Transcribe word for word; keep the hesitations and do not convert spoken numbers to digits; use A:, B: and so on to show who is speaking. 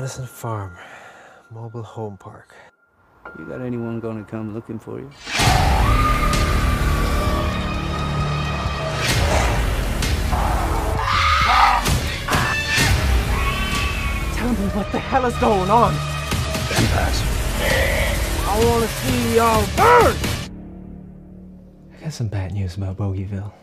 A: Madison Farm, mobile home park.
B: You got anyone gonna come looking for you?
A: Tell me what the hell is going on.
B: Vampires.
A: I wanna see y'all burn!
C: I got some bad news about Bogieville.